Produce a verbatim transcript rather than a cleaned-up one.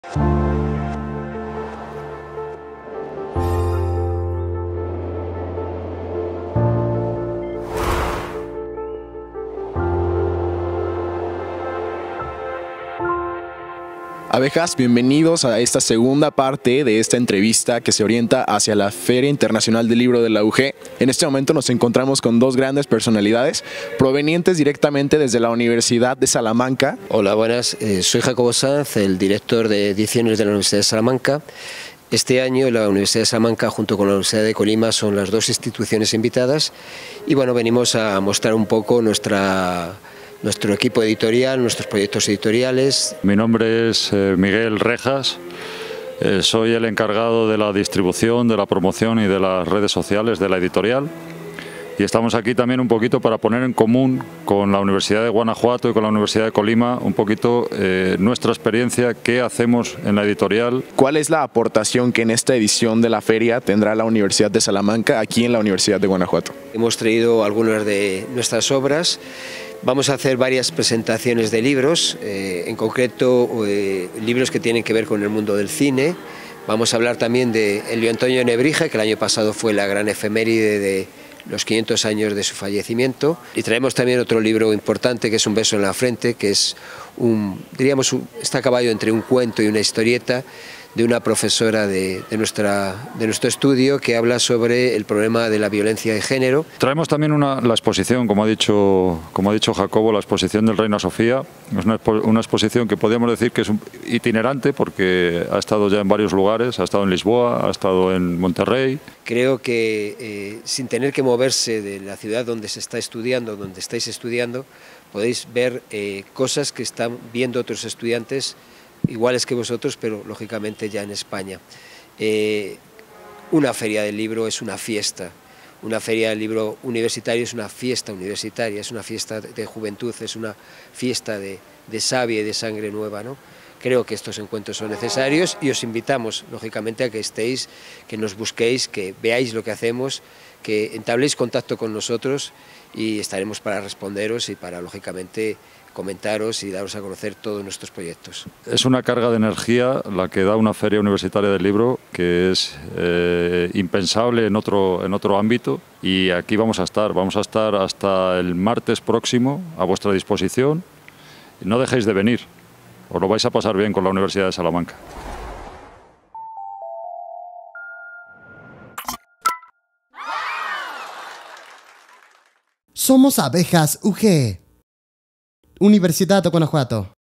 Abejas, bienvenidos a esta segunda parte de esta entrevista que se orienta hacia la Feria Internacional del Libro de la U G. En este momento nos encontramos con dos grandes personalidades provenientes directamente desde la Universidad de Salamanca. Hola, buenas. Eh, soy Jacobo Sanz, el director de ediciones de la Universidad de Salamanca. Este año la Universidad de Salamanca junto con la Universidad de Colima son las dos instituciones invitadas y bueno, venimos a mostrar un poco nuestra... nuestro equipo editorial, nuestros proyectos editoriales. Mi nombre es eh, Miguel Rejas, eh, soy el encargado de la distribución, de la promoción y de las redes sociales de la editorial. Y estamos aquí también un poquito para poner en común con la Universidad de Guanajuato y con la Universidad de Colima un poquito eh, nuestra experiencia, qué hacemos en la editorial. ¿Cuál es la aportación que en esta edición de la feria tendrá la Universidad de Salamanca aquí en la Universidad de Guanajuato? Hemos traído algunas de nuestras obras. Vamos a hacer varias presentaciones de libros, eh, en concreto eh, libros que tienen que ver con el mundo del cine. Vamos a hablar también de Elio Antonio Nebrija, que el año pasado fue la gran efeméride de los quinientos años de su fallecimiento. Y traemos también otro libro importante que es Un beso en la frente, que es un, diríamos, un, está a caballo entre un cuento y una historieta de una profesora de, de, nuestra, de nuestro estudio que habla sobre el problema de la violencia de género. Traemos también una, la exposición, como ha, dicho, como ha dicho Jacobo, la exposición del Reina Sofía. Es una, una exposición que podríamos decir que es un itinerante porque ha estado ya en varios lugares, ha estado en Lisboa, ha estado en Monterrey. Creo que eh, sin tener que moverse de la ciudad donde se está estudiando, donde estáis estudiando, podéis ver eh, cosas que están viendo otros estudiantes iguales que vosotros, pero lógicamente ya en España. Eh, una feria del libro es una fiesta, una feria del libro universitario es una fiesta universitaria, es una fiesta de juventud, es una fiesta de, de savia y de sangre nueva, ¿no? Creo que estos encuentros son necesarios y os invitamos, lógicamente, a que estéis, que nos busquéis, que veáis lo que hacemos, que entabléis contacto con nosotros y estaremos para responderos y para, lógicamente, comentaros y daros a conocer todos nuestros proyectos. Es una carga de energía la que da una feria universitaria del libro que es eh, impensable en otro, en otro ámbito y aquí vamos a estar, vamos a estar hasta el martes próximo a vuestra disposición. No dejéis de venir, os lo vais a pasar bien con la Universidad de Salamanca. Somos Abejas U G. Universidad de Guanajuato.